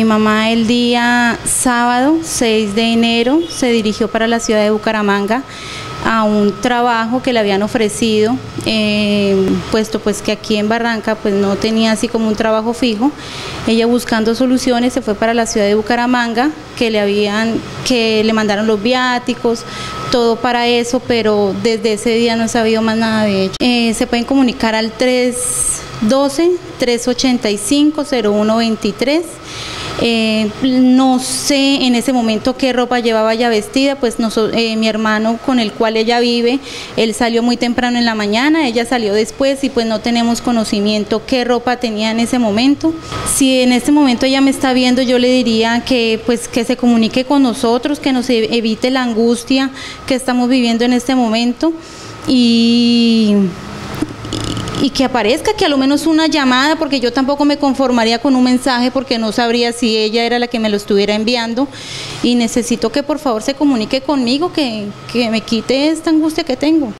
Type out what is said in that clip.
mamá el día sábado 6 de enero se dirigió para la ciudad de Bucaramanga a un trabajo que le habían ofrecido, puesto pues que aquí en Barranca pues no tenía así como un trabajo fijo. Ella, buscando soluciones, se fue para la ciudad de Bucaramanga, que le mandaron los viáticos, todo para eso, pero desde ese día no he sabido más nada de ella. Se pueden comunicar al 312-385-0123. No sé en ese momento qué ropa llevaba ya vestida, pues mi hermano con el cual ella vive, él salió muy temprano en la mañana, ella salió después y pues no tenemos conocimiento qué ropa tenía en ese momento. Si en este momento ella me está viendo, yo le diría que pues que se comunique con nosotros, que nos evite la angustia que estamos viviendo en este momento y que aparezca, que a lo menos una llamada, porque yo tampoco me conformaría con un mensaje porque no sabría si ella era la que me lo estuviera enviando, y necesito que por favor se comunique conmigo, que me quite esta angustia que tengo.